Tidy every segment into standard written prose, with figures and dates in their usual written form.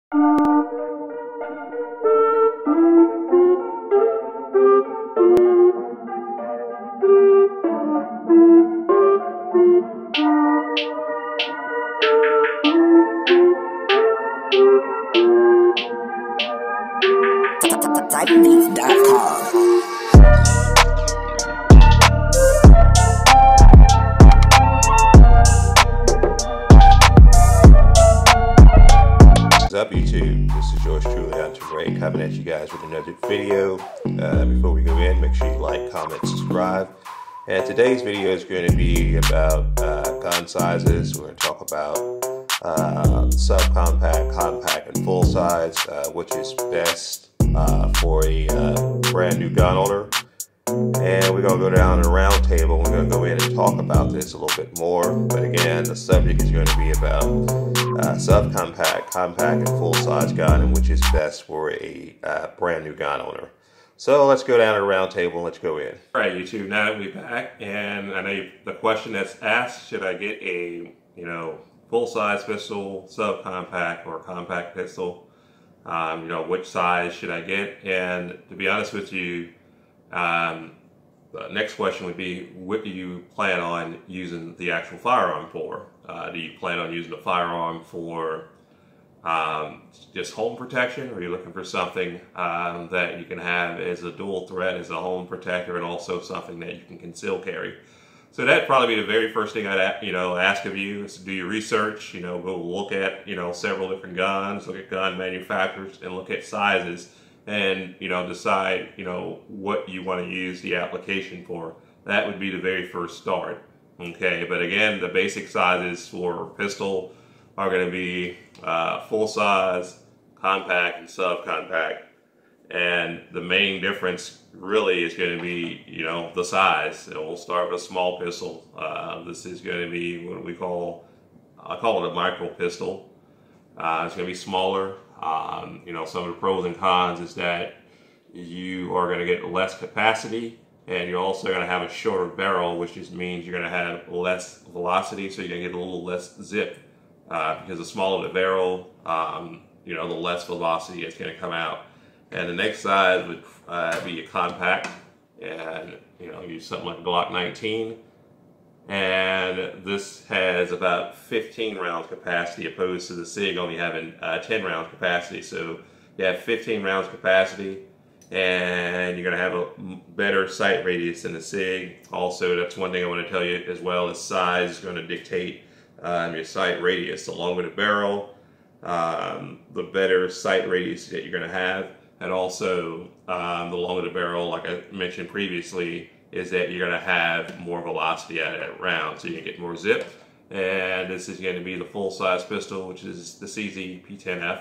TypeBeats.com. What's up, YouTube? This is yours truly, Hunter Ray, coming at you guys with another video. Before we go in, make sure you like, comment, subscribe. And today's video is going to be about gun sizes. We're going to talk about subcompact, compact, and full size, which is best for a brand new gun owner. And we're going to go down a round table. We're going to go in and talk about this a little bit more. But again, the subject is going to be about subcompact, compact, and full-size gun, and which is best for a brand new gun owner. So let's go down to a round table and let's go in. All right, YouTube, now that we're back, and I know the question that's asked, should I get a full-size pistol, subcompact, or compact pistol? Which size should I get? And to be honest with you, the next question would be, what do you plan on using the actual firearm for? Do you plan on using the firearm for just home protection, or are you looking for something that you can have as a dual threat, as a home protector, and also something that you can conceal carry? So that'd probably be the very first thing I'd ask of you, is to do your research. Go look at several different guns, look at gun manufacturers, and look at sizes, and decide what you want to use the application for. That would be the very first start. Okay, but again, the basic sizes for pistol are going to be full size, compact, and subcompact. And the main difference really is going to be the size. We'll start with a small pistol. This is going to be what I call it a micro pistol. It's going to be smaller. Some of the pros and cons is that you are going to get less capacity, and you're also going to have a shorter barrel, which just means you're going to have less velocity, so you're going to get a little less zip. Because the smaller the barrel, the less velocity is going to come out. And the next size would be a compact, and use something like a Glock 19. And this has about 15 rounds capacity, opposed to the SIG only having 10 rounds capacity. So you have 15 rounds capacity, and you're going to have a better sight radius than the SIG. Also, that's one thing I want to tell you as well, is size is going to dictate your sight radius. The longer the barrel, the better sight radius that you're going to have. And also, the longer the barrel, like I mentioned previously, is that you're going to have more velocity out of that round, so you can get more zip. And this is going to be the full-size pistol, which is the CZ P10F.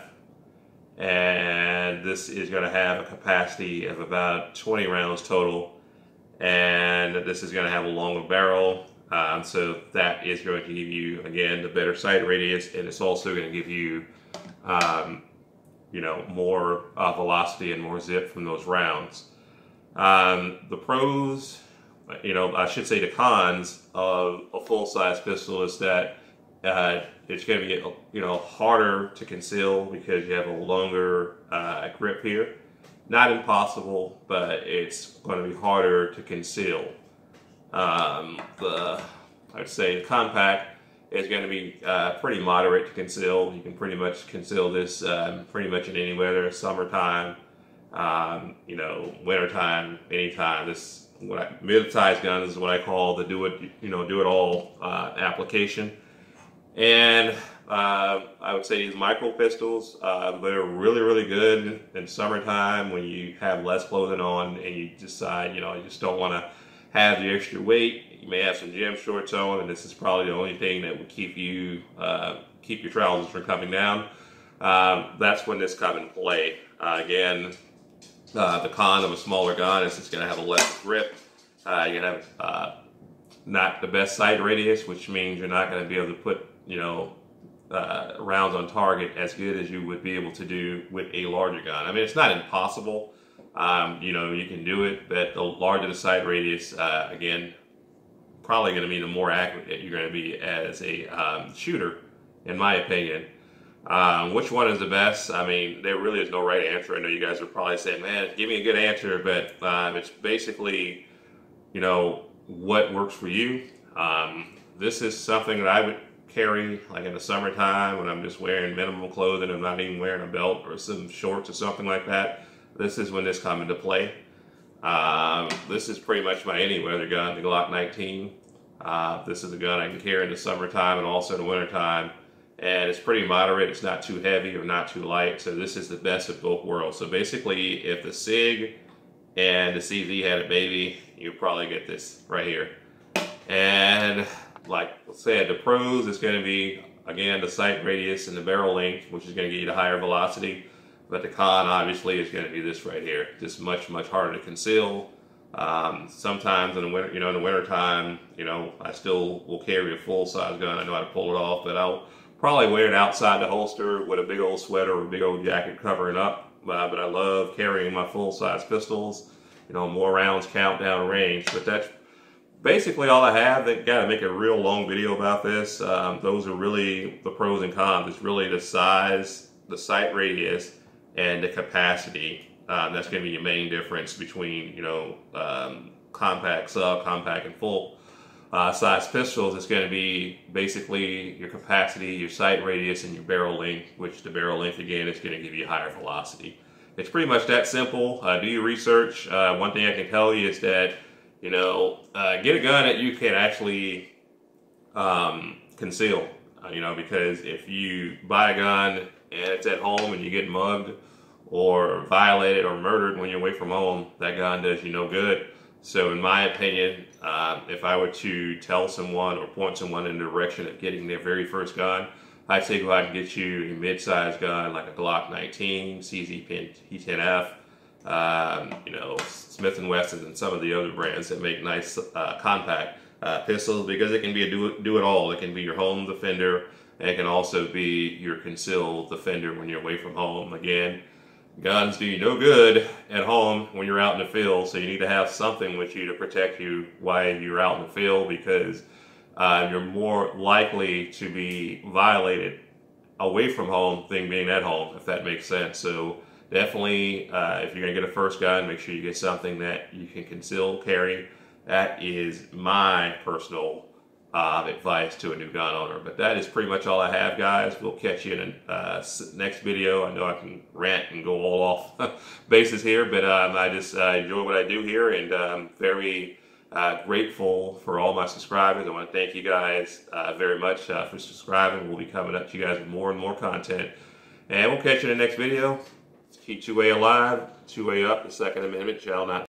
And this is going to have a capacity of about 20 rounds total. And this is going to have a longer barrel. So that is going to give you, again, the better sight radius, and it's also going to give you, more velocity and more zip from those rounds. The pros, I should say the cons of a full-size pistol is that it's going to be, harder to conceal because you have a longer grip here. Not impossible, but it's going to be harder to conceal. I'd say the compact is going to be pretty moderate to conceal. You can pretty much conceal this pretty much in any weather, summertime, wintertime, anytime. This mid-sized gun is what I call the do it all application. And I would say these micro pistols, they're really, really good in summertime when you have less clothing on and you decide, you just don't want to have the extra weight. You may have some gym shorts on, and this is probably the only thing that would keep your trousers from coming down. That's when this comes in play. Again, the con of a smaller gun is it's going to have a less grip. You're going to have not the best sight radius, which means you're not going to be able to put rounds on target as good as you would be able to do with a larger gun. I mean, it's not impossible. You can do it, but the larger the sight radius, again, probably going to be the more accurate that you're going to be as a shooter, in my opinion. Which one is the best? I mean, there really is no right answer. I know you guys are probably saying, man, give me a good answer, but it's basically, you know, what works for you. This is something that I would carry like in the summertime when I'm just wearing minimal clothing. I'm not even wearing a belt or some shorts or something like that. This is when this comes into play. This is pretty much my any weather gun, the Glock 19. This is a gun I can carry in the summertime and also in the wintertime. And it's pretty moderate. It's not too heavy or not too light. So this is the best of both worlds. So basically, if the SIG and the CZ had a baby, you'll probably get this right here. And like I said, the pros is going to be, again, the sight radius and the barrel length, which is going to get you the higher velocity. But the con, obviously, is going to be this right here. Just much, much harder to conceal. Sometimes in the winter, in the wintertime, I still will carry a full-size gun. I know how to pull it off, but I'll probably wear it outside the holster with a big old sweater or a big old jacket covering up. But I love carrying my full-size pistols. More rounds count down range. But that's basically all I have. They got to make a real long video about this. Those are really the pros and cons. It's really the size, the sight radius, and the capacity. That's going to be your main difference between, compact, subcompact, and full size pistols. It's going to be basically your capacity, your sight radius, and your barrel length, which the barrel length, again, is going to give you higher velocity. It's pretty much that simple. Do your research. One thing I can tell you is that, get a gun that you can actually conceal, because if you buy a gun and it's at home and you get mugged or violated or murdered when you're away from home, that gun does you no good. So in my opinion, if I were to tell someone or point someone in the direction of getting their very first gun, I'd say go out and get you a mid-sized gun like a Glock 19, CZ P10F, Smith & Wessons, and some of the other brands that make nice compact pistols, because it can be a do-it-all. It can be your home defender, and it can also be your concealed defender when you're away from home. Again, guns do you no good at home when you're out in the field, so you need to have something with you to protect you while you're out in the field, because you're more likely to be violated away from home than being at home, if that makes sense. So definitely, if you're going to get a first gun, make sure you get something that you can conceal carry. That is my personal advice to a new gun owner. But that is pretty much all I have, guys. We'll catch you in the next video. I know I can rant and go all off bases here, but I just enjoy what I do here, and I'm very grateful for all my subscribers. I want to thank you guys very much for subscribing. We'll be coming up to you guys with more and more content. And we'll catch you in the next video. Keep 2A alive, 2A up. The Second Amendment shall not